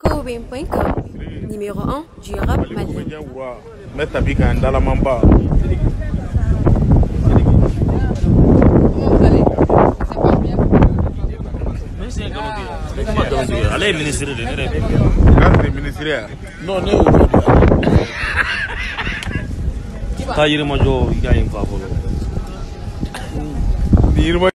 Coben.com, numéro 1 du rap malien. Mettre avec un dalamamba. Allez, ministre de ministère. non, non. Tailleur Majo, il y a une faveur.